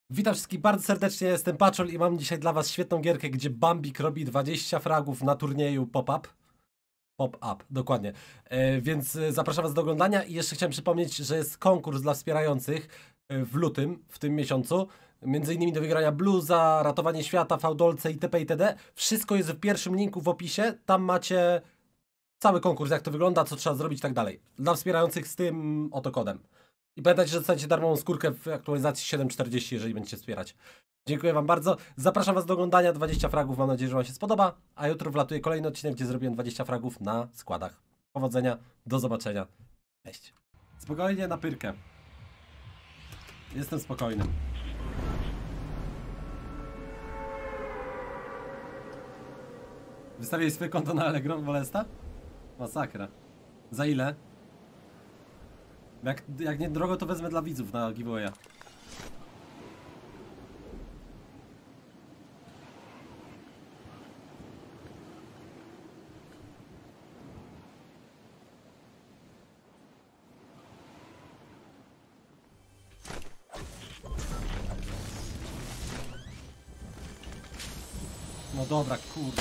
Witam wszystkich bardzo serdecznie, jestem Paczol i mam dzisiaj dla was świetną gierkę, gdzie Bambik robi 20 fragów na turnieju pop-up. Pop-up, dokładnie. Więc zapraszam was do oglądania i jeszcze chciałem przypomnieć, że jest konkurs dla wspierających w lutym, w tym miesiącu. Między innymi do wygrania bluza, ratowanie świata, fałdolce itp. itd. Wszystko jest w pierwszym linku w opisie, tam macie cały konkurs, jak to wygląda, co trzeba zrobić i tak dalej. Dla wspierających z tym oto kodem. I pamiętajcie, że dostaniecie darmową skórkę w aktualizacji 7.40, jeżeli będziecie wspierać. Dziękuję wam bardzo. Zapraszam was do oglądania 20 fragów. Mam nadzieję, że wam się spodoba. A jutro wlatuje kolejny odcinek, gdzie zrobiłem 20 fragów na składach. Powodzenia, do zobaczenia. Cześć. Spokojnie na pyrkę. Jestem spokojny. Wystawiłeś swoje konto na Allegro, Molesta? Masakra. Za ile? Jak nie drogo, to wezmę dla widzów na giveawaya. No dobra, kurde.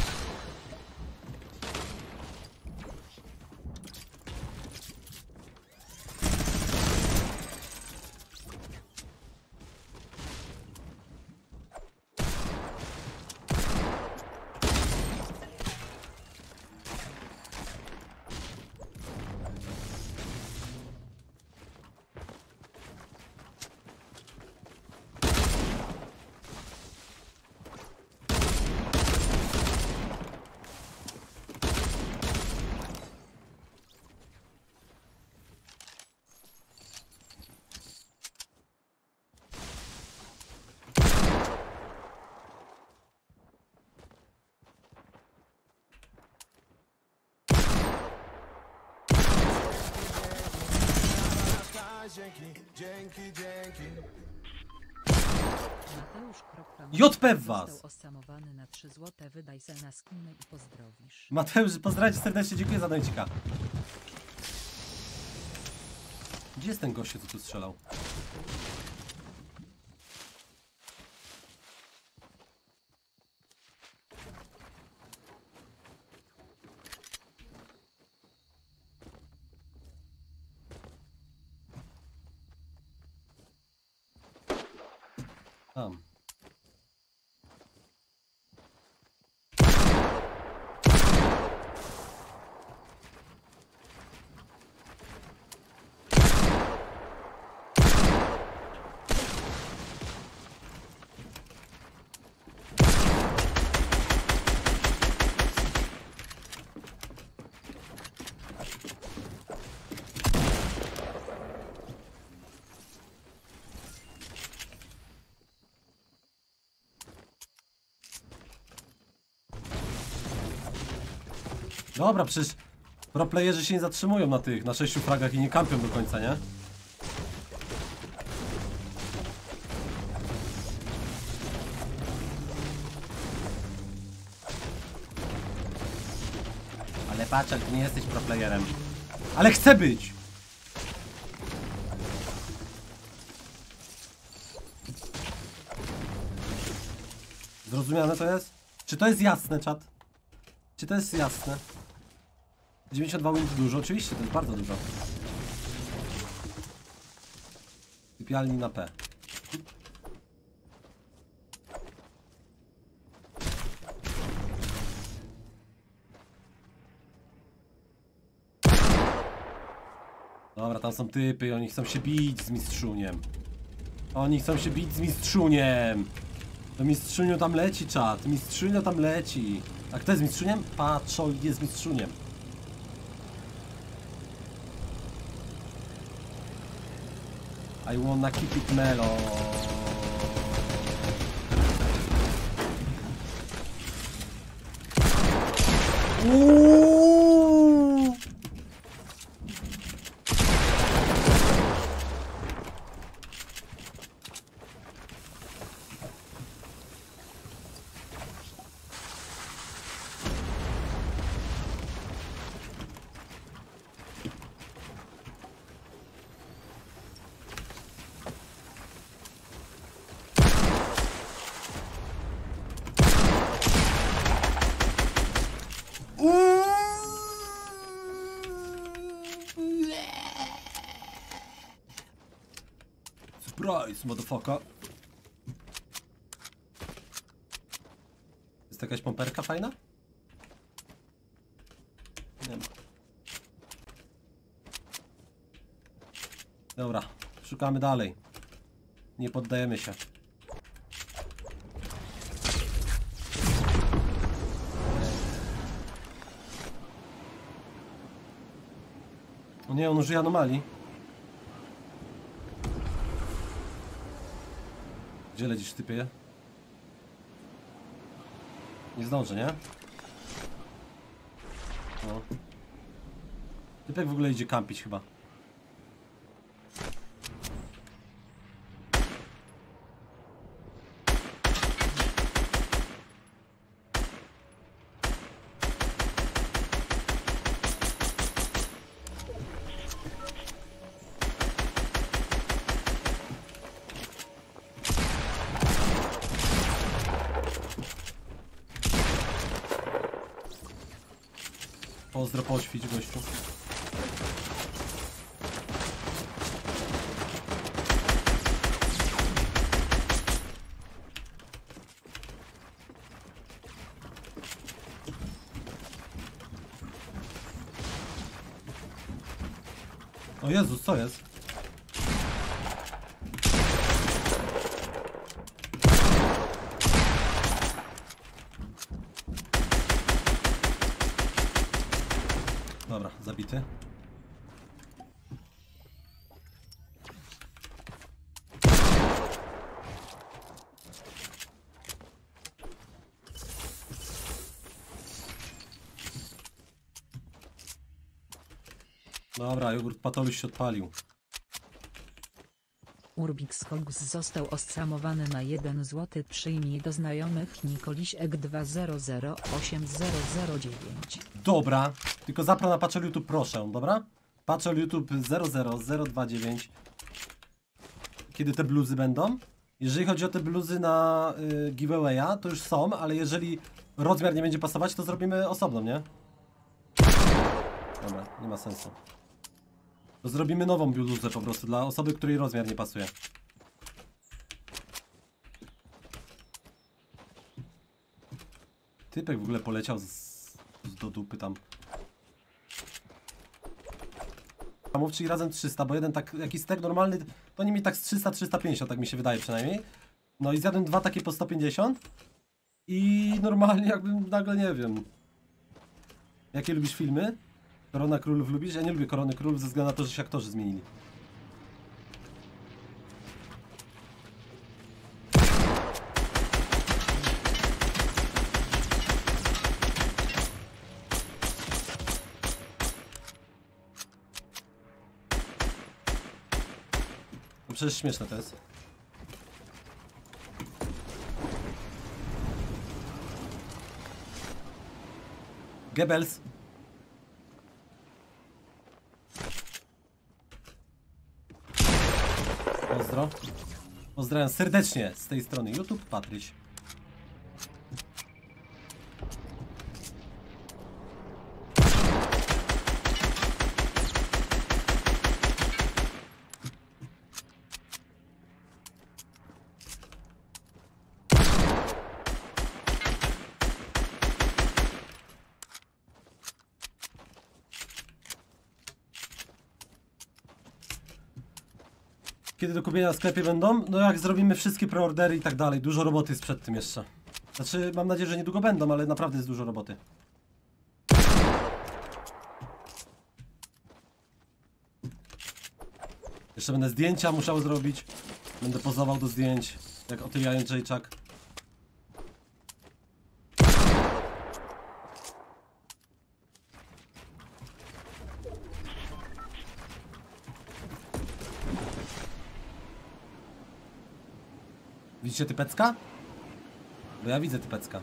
Dzięki. JP w was! Osamowany na 3 złote, wydaj se na skiny i pozdrowisz. Mateusz, pozdrawiam cię serdecznie, dziękuję za dojcika. Gdzie jest ten gościu, co tu strzelał? Tam. Dobra, przecież proplayerzy się nie zatrzymują na 6 fragach i nie kampią do końca, nie? Ale patrz, ty nie jesteś proplayerem. Ale chcę być! Zrozumiane to jest? Czy to jest jasne, czat? Czy to jest jasne? 92 win to dużo? Oczywiście, to jest bardzo dużo. Sypialni na P. Dobra, tam są typy, oni chcą się bić z mistrzuniem. Oni chcą się bić z mistrzuniem. To mistrzuniu tam leci, czat. Mistrzunio tam leci. A kto jest mistrzuniem? Paczol jest mistrzuniem. I wanna keep it mellow. Nice, motherfucker. Jest jakaś pomperka fajna? Nie ma. Dobra, szukamy dalej. Nie poddajemy się. O nie, on użyje anomalii. Gdzie lecisz, typie? Nie zdążę, nie? No. Typek w ogóle idzie kampić chyba. Pozdro, poświć gościu. O Jezus, co jest? Dobra, zabity. Dobra, jogurt Patoluś się odpalił. Urbix Hogs został ostramowany na 1 zł. Przyjmij do znajomych Nikoliszek 2008009. Dobra, tylko zapro na Paczol YouTube proszę, dobra? Paczol YouTube 00029. Kiedy te bluzy będą? Jeżeli chodzi o te bluzy na giveawaya, to już są, ale jeżeli rozmiar nie będzie pasować, to zrobimy osobno, nie? Dobra, nie ma sensu. To zrobimy nową bluzę po prostu dla osoby, której rozmiar nie pasuje. Typek w ogóle poleciał do dupy tam. Czyli razem 300, bo jeden tak, jakiś stek normalny, to nie mi tak z 300-350, tak mi się wydaje przynajmniej. No i zjadłem dwa takie po 150. I normalnie jakbym nagle, nie wiem. Jakie lubisz filmy? Korona Królów lubisz? Ja nie lubię Korony Królów ze względu na to, że się aktorzy zmienili. No przecież śmieszne to jest. Goebbels. Pozdro. Pozdrawiam serdecznie z tej strony YouTube, Patryś. Kiedy do kupienia w sklepie będą? No jak zrobimy wszystkie preordery i tak dalej. Dużo roboty jest przed tym jeszcze. Znaczy, mam nadzieję, że niedługo będą, ale naprawdę jest dużo roboty. Jeszcze będę zdjęcia musiał zrobić. Będę pozował do zdjęć. Jak Otylia Jędrzejczak. Widzicie typecka? Bo ja widzę typecka.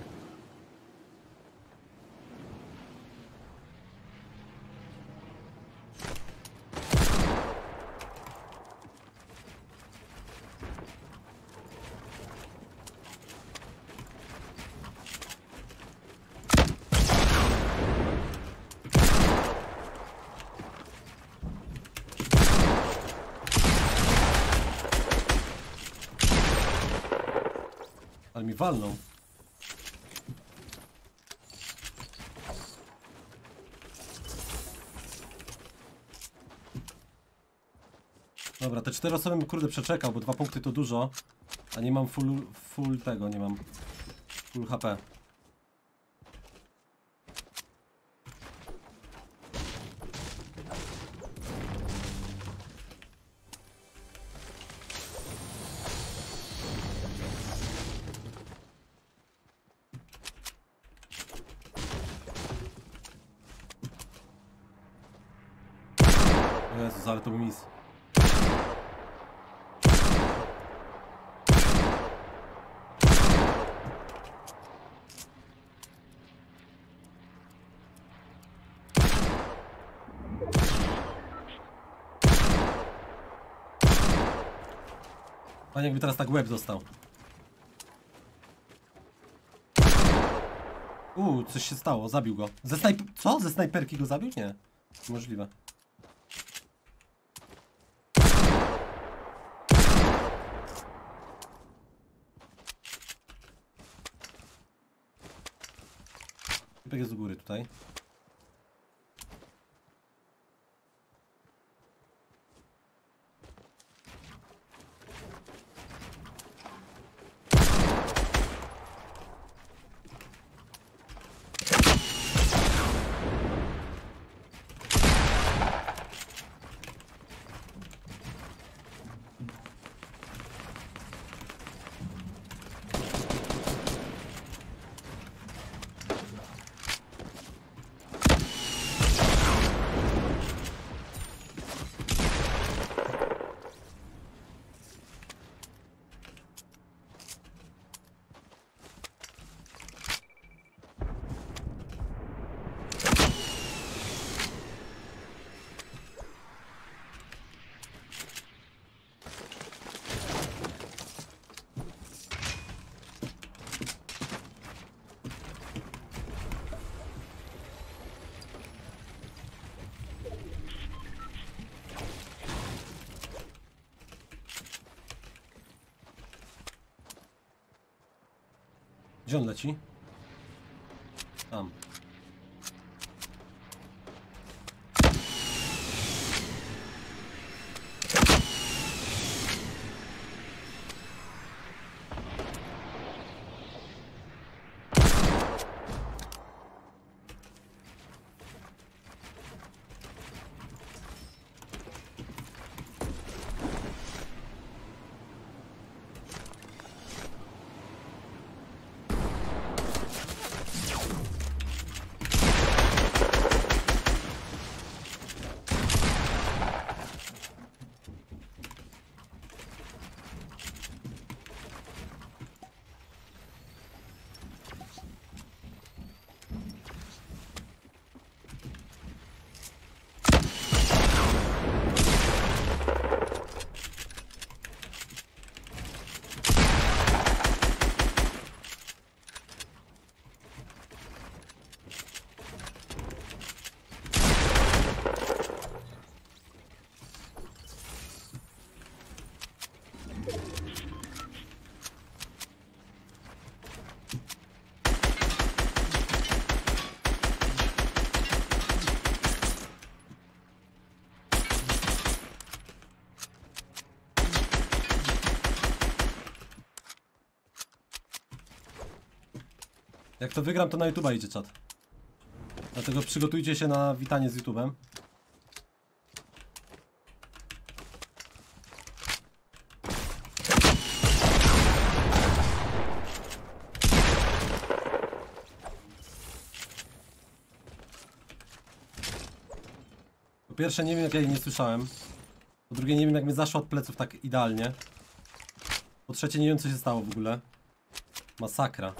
Ale mi walną. Dobra, te 4 osoby bym kurde przeczekał, bo 2 punkty to dużo. A nie mam full tego, nie mam. Full HP. Jezus, ale to był mis. Panie, jakby teraz tak łeb dostał. Coś się stało, zabił go. Co? Ze snajperki go zabił? Nie. Możliwe. Typek jest do góry tutaj. Gdzie on leci? Tam. Jak to wygram, to na YouTube'a idzie czat. Dlatego przygotujcie się na witanie z YouTube'em. Po pierwsze, nie wiem, jak ja jej nie słyszałem. Po drugie, nie wiem, jak mnie zaszło od pleców tak idealnie. Po trzecie, nie wiem, co się stało w ogóle. Masakra.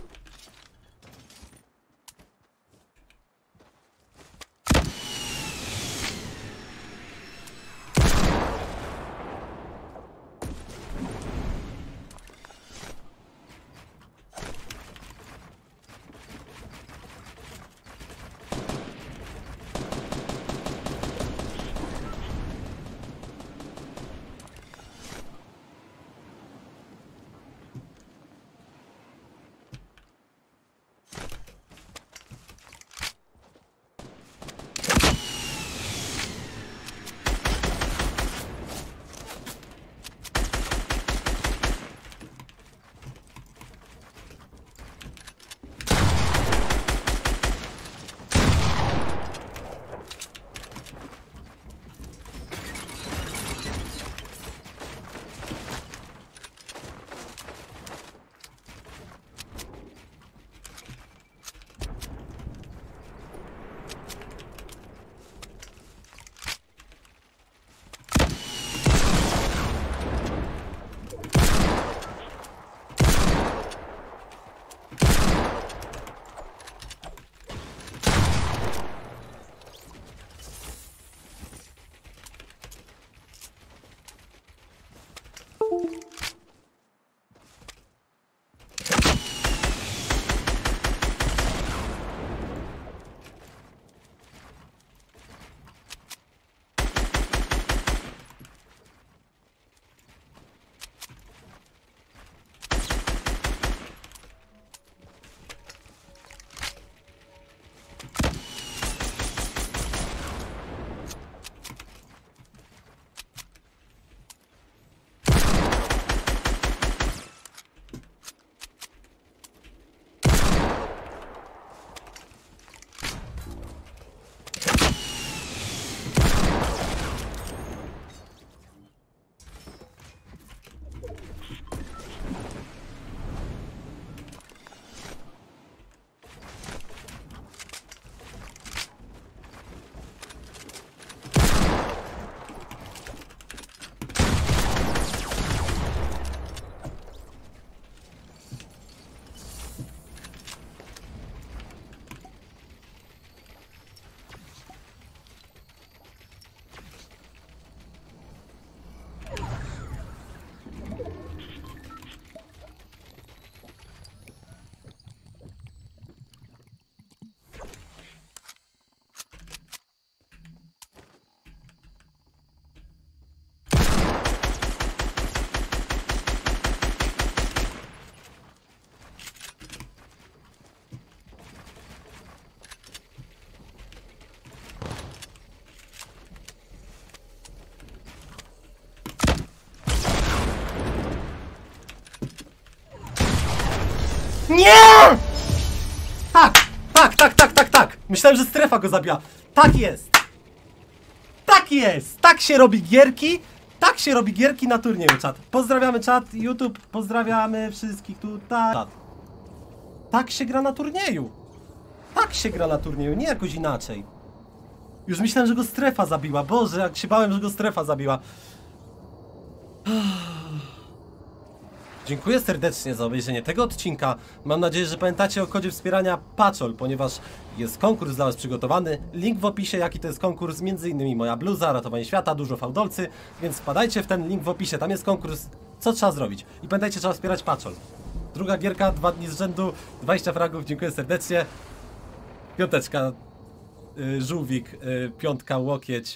Nie! Tak. Myślałem, że strefa go zabija. Tak jest. Tak jest. Tak się robi gierki. Tak się robi gierki na turnieju, czat. Pozdrawiamy czat, YouTube. Pozdrawiamy wszystkich tutaj. Czat. Tak się gra na turnieju. Tak się gra na turnieju, nie jakoś inaczej. Już myślałem, że go strefa zabiła. Boże, jak się bałem, że go strefa zabiła. Dziękuję serdecznie za obejrzenie tego odcinka. Mam nadzieję, że pamiętacie o kodzie wspierania Paczol, ponieważ jest konkurs dla was przygotowany. Link w opisie, jaki to jest konkurs, m.in. moja bluza, ratowanie świata, dużo fałdolcy, więc wpadajcie w ten link w opisie, tam jest konkurs, co trzeba zrobić. I pamiętajcie, trzeba wspierać Paczol. Druga gierka, 2 dni z rzędu, 20 fragów, dziękuję serdecznie. Piąteczka, żółwik, piątka, łokieć.